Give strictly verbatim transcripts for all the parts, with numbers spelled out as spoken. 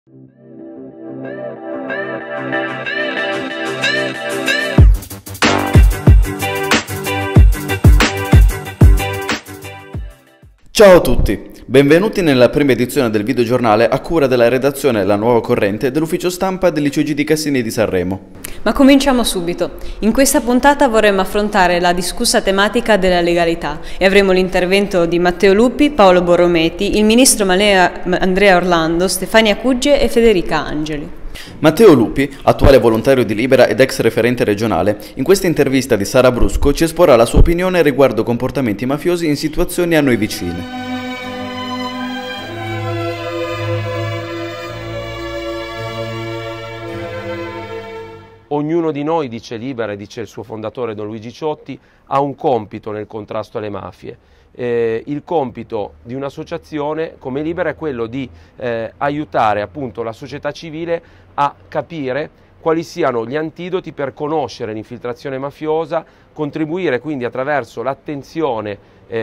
Ciao a tutti, benvenuti nella prima edizione del videogiornale a cura della redazione La Nuova Corrente dell'ufficio stampa dell'I C U G di Cassini di Sanremo. Ma cominciamo subito. In questa puntata vorremmo affrontare la discussa tematica della legalità e avremo l'intervento di Matteo Lupi, Paolo Borrometi, il ministro Malea, Andrea Orlando, Stefania Cugge e Federica Angeli. Matteo Lupi, attuale volontario di Libera ed ex referente regionale, in questa intervista di Sara Brusco ci esporrà la sua opinione riguardo comportamenti mafiosi in situazioni a noi vicine. Ognuno di noi, dice Libera e dice il suo fondatore Don Luigi Ciotti, ha un compito nel contrasto alle mafie. Eh, il compito di un'associazione come Libera è quello di eh, aiutare appunto la società civile a capire quali siano gli antidoti per conoscere l'infiltrazione mafiosa, contribuire quindi attraverso l'attenzione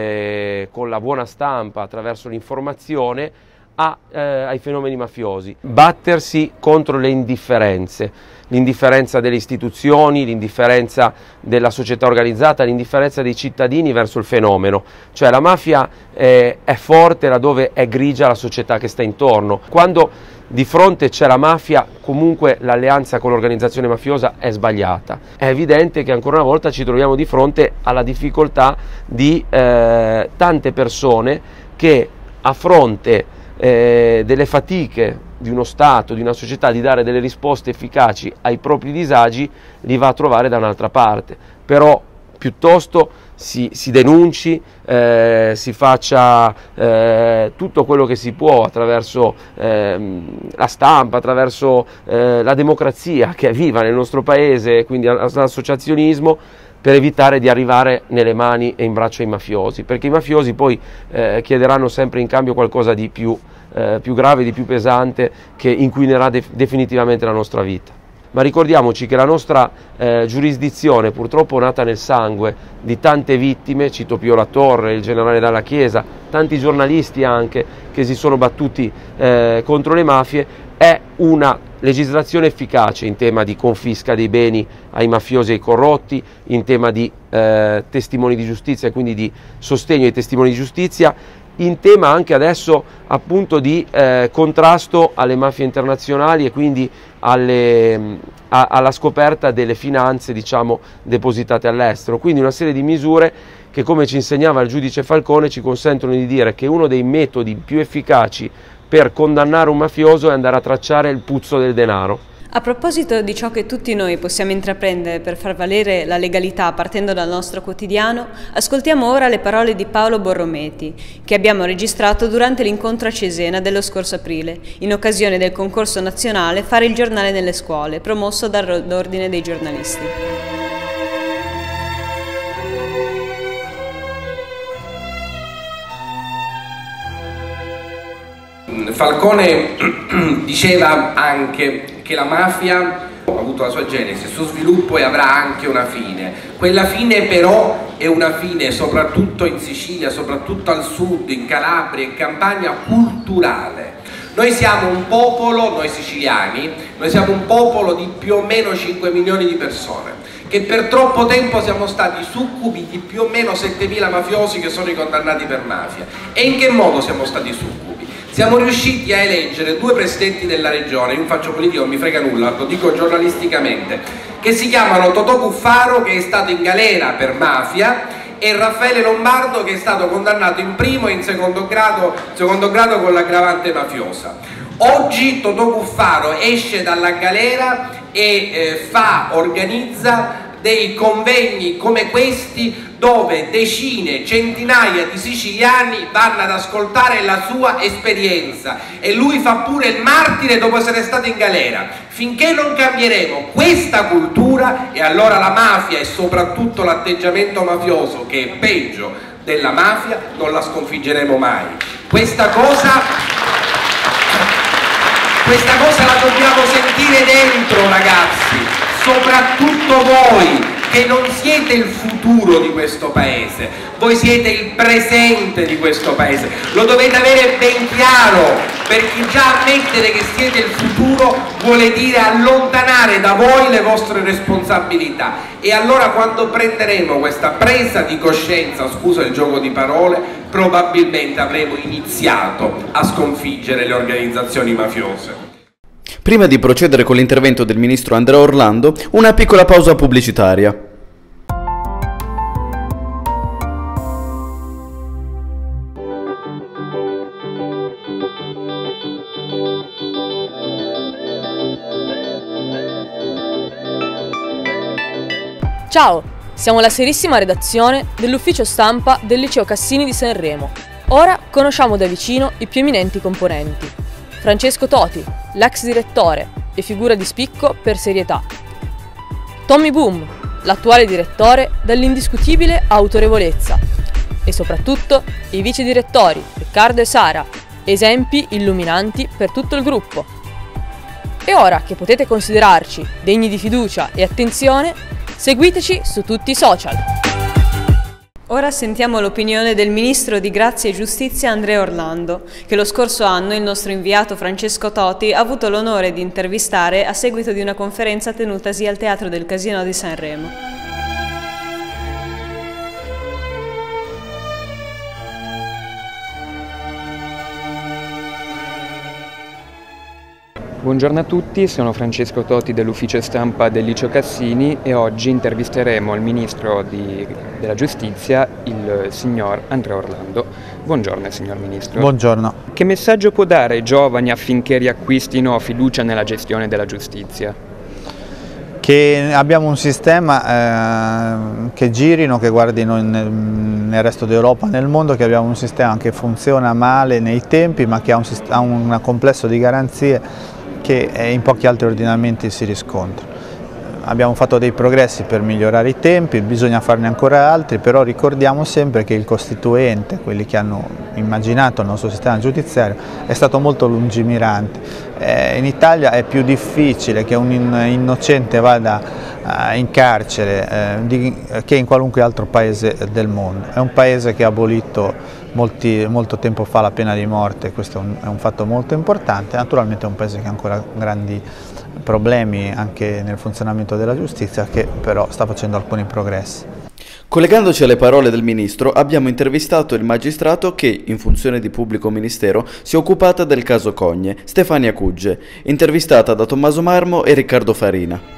eh, con la buona stampa, attraverso l'informazione a, eh, ai fenomeni mafiosi. Battersi contro le indifferenze. L'indifferenza delle istituzioni, l'indifferenza della società organizzata, l'indifferenza dei cittadini verso il fenomeno. Cioè la mafia eh, è forte laddove è grigia la società che sta intorno. Quando di fronte c'è la mafia, comunque l'alleanza con l'organizzazione mafiosa è sbagliata. È evidente che ancora una volta ci troviamo di fronte alla difficoltà di eh, tante persone che a fronte eh, delle fatiche di uno Stato, di una società, di dare delle risposte efficaci ai propri disagi, li va a trovare da un'altra parte. Però piuttosto si, si denunci, eh, si faccia eh, tutto quello che si può attraverso eh, la stampa, attraverso eh, la democrazia che è viva nel nostro paese, quindi l'associazionismo, per evitare di arrivare nelle mani e in braccio ai mafiosi, perché i mafiosi poi eh, chiederanno sempre in cambio qualcosa di più Eh, più grave, di più pesante, che inquinerà de- definitivamente la nostra vita. Ma ricordiamoci che la nostra eh, giurisdizione, purtroppo nata nel sangue di tante vittime, cito Pio La Torre, il generale Dalla Chiesa, tanti giornalisti anche che si sono battuti eh, contro le mafie, è una legislazione efficace in tema di confisca dei beni ai mafiosi e ai corrotti, in tema di eh, testimoni di giustizia e quindi di sostegno ai testimoni di giustizia, in tema anche adesso appunto di eh, contrasto alle mafie internazionali e quindi alle, a, alla scoperta delle finanze, diciamo, depositate all'estero. Quindi una serie di misure che, come ci insegnava il giudice Falcone, ci consentono di dire che uno dei metodi più efficaci per condannare un mafioso è andare a tracciare il puzzo del denaro. A proposito di ciò che tutti noi possiamo intraprendere per far valere la legalità partendo dal nostro quotidiano, ascoltiamo ora le parole di Paolo Borrometi, che abbiamo registrato durante l'incontro a Cesena dello scorso aprile, in occasione del concorso nazionale Fare il giornale nelle scuole, promosso dall'Ordine dei giornalisti. Falcone diceva anche che la mafia ha avuto la sua genesi, il suo sviluppo e avrà anche una fine. Quella fine però è una fine soprattutto in Sicilia, soprattutto al sud, in Calabria, in Campania, culturale. Noi siamo un popolo, noi siciliani, noi siamo un popolo di più o meno cinque milioni di persone, che per troppo tempo siamo stati succubi di più o meno settemila mafiosi che sono condannati per mafia. E in che modo siamo stati succubi? Siamo riusciti a eleggere due presidenti della regione, io non faccio politica, non mi frega nulla, lo dico giornalisticamente, che si chiamano Totò Cuffaro, che è stato in galera per mafia, e Raffaele Lombardo, che è stato condannato in primo e in secondo grado, secondo grado con l'aggravante mafiosa. Oggi Totò Cuffaro esce dalla galera e eh, fa, organizza dei convegni come questi, dove decine, centinaia di siciliani vanno ad ascoltare la sua esperienza, e lui fa pure il martire dopo essere stato in galera. Finché non cambieremo questa cultura, e allora la mafia e soprattutto l'atteggiamento mafioso, che è peggio della mafia, non la sconfiggeremo mai. Questa cosa, questa cosa la dobbiamo sentire dentro, ragazzi, soprattutto voi che non siete il futuro di questo paese, voi siete il presente di questo paese, lo dovete avere ben chiaro, perché già ammettere che siete il futuro vuole dire allontanare da voi le vostre responsabilità. E allora quando prenderemo questa presa di coscienza, scusa il gioco di parole, probabilmente avremo iniziato a sconfiggere le organizzazioni mafiose. Prima di procedere con l'intervento del ministro Andrea Orlando, una piccola pausa pubblicitaria. Ciao, siamo la serissima redazione dell'ufficio stampa del Liceo Cassini di Sanremo. Ora conosciamo da vicino i più eminenti componenti. Francesco Toti, l'ex direttore e figura di spicco per serietà. Tommy Boom, l'attuale direttore dall'indiscutibile autorevolezza. E soprattutto i vice direttori Riccardo e Sara, esempi illuminanti per tutto il gruppo. E ora che potete considerarci degni di fiducia e attenzione, seguiteci su tutti i social. Ora sentiamo l'opinione del Ministro di Grazia e Giustizia Andrea Orlando, che lo scorso anno il nostro inviato Francesco Toti ha avuto l'onore di intervistare a seguito di una conferenza tenutasi al Teatro del Casino di Sanremo. Buongiorno a tutti, sono Francesco Toti dell'ufficio stampa del Liceo Cassini e oggi intervisteremo il Ministro di, della Giustizia, il signor Andrea Orlando. Buongiorno signor Ministro. Buongiorno. Che messaggio può dare ai giovani affinché riacquistino fiducia nella gestione della giustizia? Che abbiamo un sistema eh, che girino, che guardino nel, nel resto d'Europa, nel mondo, che abbiamo un sistema che funziona male nei tempi ma che ha un, ha un complesso di garanzie che in pochi altri ordinamenti si riscontra. Abbiamo fatto dei progressi per migliorare i tempi, bisogna farne ancora altri, però ricordiamo sempre che il Costituente, quelli che hanno immaginato il nostro sistema giudiziario, è stato molto lungimirante. Eh, in Italia è più difficile che un innocente vada eh, in carcere eh, di, che in qualunque altro paese del mondo. È un paese che ha abolito Molti, molto tempo fa la pena di morte, questo è un, è un fatto molto importante. Naturalmente è un paese che ha ancora grandi problemi anche nel funzionamento della giustizia, che però sta facendo alcuni progressi. Collegandoci alle parole del Ministro, abbiamo intervistato il magistrato che, in funzione di pubblico ministero, si è occupata del caso Cogne, Stefania Cugge, intervistata da Tommaso Marmo e Riccardo Farina.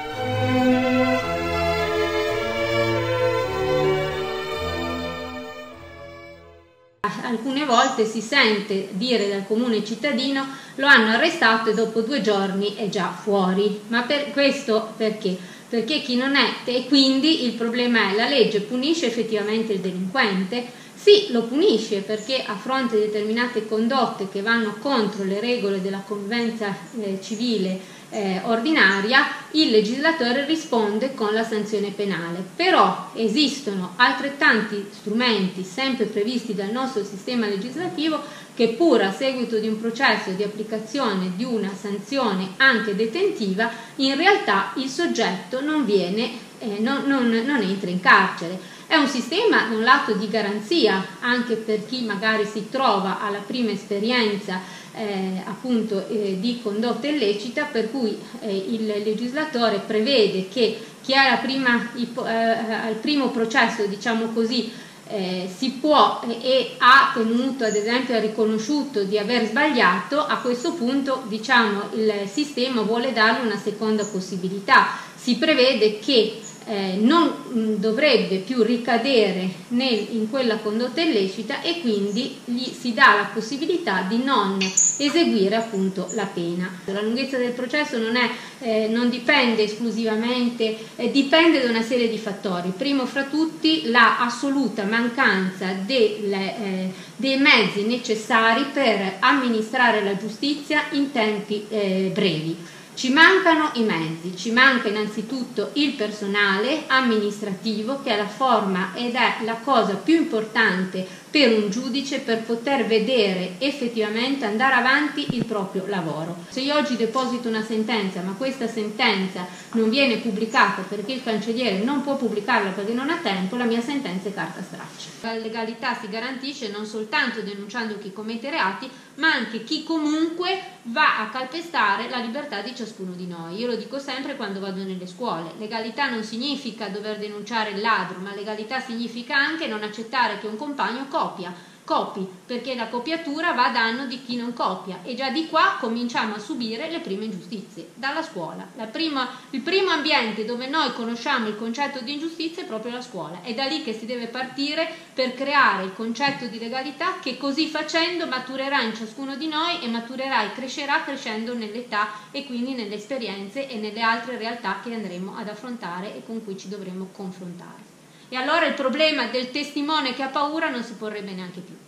Alcune volte si sente dire dal comune cittadino lo hanno arrestato e dopo due giorni è già fuori, ma per questo perché? Perché chi non è, e quindi il problema è la legge punisce effettivamente il delinquente? Sì, lo punisce perché a fronte di determinate condotte che vanno contro le regole della convivenza eh, civile eh, ordinaria, il legislatore risponde con la sanzione penale. Però esistono altrettanti strumenti sempre previsti dal nostro sistema legislativo che pur a seguito di un processo di applicazione di una sanzione anche detentiva, in realtà il soggetto non viene, eh, non, non, non entra in carcere. È un sistema da un lato di garanzia anche per chi magari si trova alla prima esperienza eh, appunto eh, di condotta illecita, per cui eh, il legislatore prevede che chi è alla prima, eh, al primo processo, diciamo così, eh, si può eh, e ha tenuto, ad esempio ha riconosciuto di aver sbagliato, a questo punto diciamo il sistema vuole dargli una seconda possibilità. Si prevede che Eh, non mh, dovrebbe più ricadere nel, in quella condotta illecita e quindi gli si dà la possibilità di non eseguire appunto la pena. La lunghezza del processo non, è, eh, non dipende esclusivamente, eh, dipende da una serie di fattori. Primo fra tutti la assoluta mancanza delle, eh, dei mezzi necessari per amministrare la giustizia in tempi eh, brevi. Ci mancano i mezzi, ci manca innanzitutto il personale amministrativo che è la forma ed è la cosa più importante per un giudice per poter vedere effettivamente andare avanti il proprio lavoro. Se io oggi deposito una sentenza, ma questa sentenza non viene pubblicata perché il cancelliere non può pubblicarla perché non ha tempo, la mia sentenza è carta straccia. La legalità si garantisce non soltanto denunciando chi commette reati, ma anche chi comunque va a calpestare la libertà di ciascuno di noi. Io lo dico sempre quando vado nelle scuole: legalità non significa dover denunciare il ladro, ma legalità significa anche non accettare che un compagno copia, copi, perché la copiatura va a danno di chi non copia, e già di qua cominciamo a subire le prime ingiustizie, dalla scuola. La prima, il primo ambiente dove noi conosciamo il concetto di ingiustizia è proprio la scuola, è da lì che si deve partire per creare il concetto di legalità, che così facendo maturerà in ciascuno di noi e maturerà e crescerà crescendo nell'età e quindi nelle esperienze e nelle altre realtà che andremo ad affrontare e con cui ci dovremo confrontare. E allora il problema del testimone che ha paura non si porrebbe neanche più.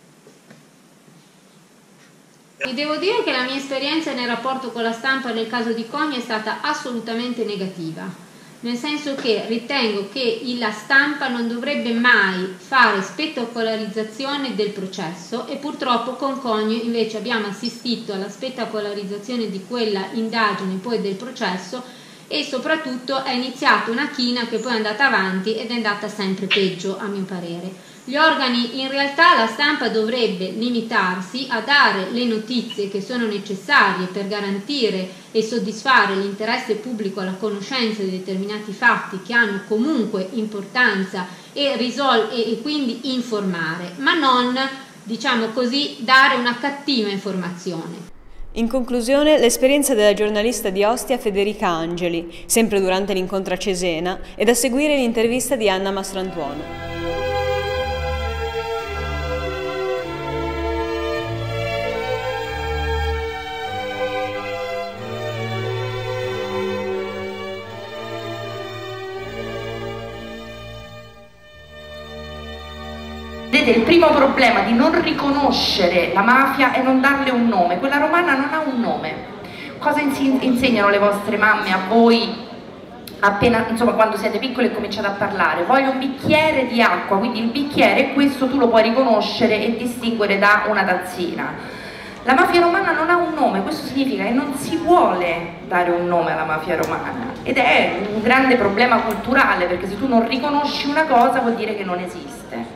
Vi devo dire che la mia esperienza nel rapporto con la stampa nel caso di Cogni è stata assolutamente negativa, nel senso che ritengo che la stampa non dovrebbe mai fare spettacolarizzazione del processo, e purtroppo con Cogni invece abbiamo assistito alla spettacolarizzazione di quella indagine poi del processo, e soprattutto è iniziata una china che poi è andata avanti ed è andata sempre peggio, a mio parere. Gli organi, in realtà la stampa dovrebbe limitarsi a dare le notizie che sono necessarie per garantire e soddisfare l'interesse pubblico alla conoscenza di determinati fatti che hanno comunque importanza e, risol- e, e quindi informare, ma non, diciamo così, dare una cattiva informazione. In conclusione, l'esperienza della giornalista di Ostia Federica Angeli, sempre durante l'incontro a Cesena, e da seguire l'intervista di Anna Mastrantuono. Vedete, il primo problema di non riconoscere la mafia è non darle un nome. Quella romana non ha un nome. Cosa insegnano le vostre mamme a voi appena, insomma, quando siete piccoli e cominciate a parlare? Voglio un bicchiere di acqua, quindi il bicchiere, questo tu lo puoi riconoscere e distinguere da una tazzina. La mafia romana non ha un nome, questo significa che non si vuole dare un nome alla mafia romana, ed è un grande problema culturale, perché se tu non riconosci una cosa vuol dire che non esiste.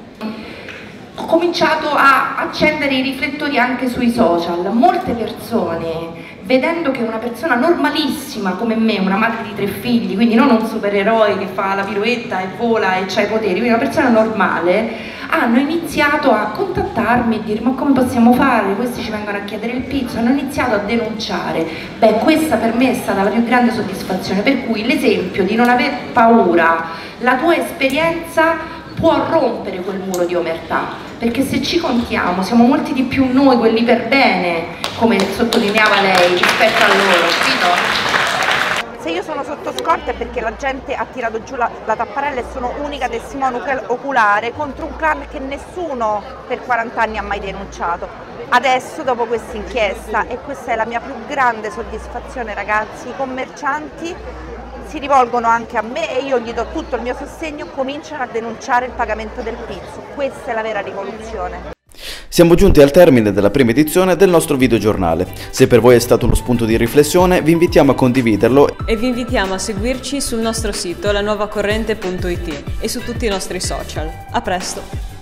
Ho cominciato a accendere i riflettori anche sui social. Molte persone, vedendo che una persona normalissima come me, una madre di tre figli, quindi non un supereroe che fa la piroetta e vola e ha i poteri, quindi una persona normale, hanno iniziato a contattarmi e dire: ma come possiamo fare? Questi ci vengono a chiedere il pizzo. Hanno iniziato a denunciare. Beh, questa per me è stata la più grande soddisfazione, per cui l'esempio di non aver paura, la tua esperienza può rompere quel muro di omertà, perché se ci contiamo siamo molti di più noi, quelli per bene, come sottolineava lei, rispetto a loro, capito? Se io sono sotto scorta è perché la gente ha tirato giù la, la tapparella e sono unica testimone oculare contro un clan che nessuno per quaranta anni ha mai denunciato. Adesso, dopo questa inchiesta, e questa è la mia più grande soddisfazione, ragazzi, i commercianti si rivolgono anche a me e io gli do tutto il mio sostegno, cominciano a denunciare il pagamento del pizzo. Questa è la vera rivoluzione. Siamo giunti al termine della prima edizione del nostro videogiornale. Se per voi è stato uno spunto di riflessione, vi invitiamo a condividerlo e vi invitiamo a seguirci sul nostro sito la nuova corrente punto it e su tutti i nostri social. A presto!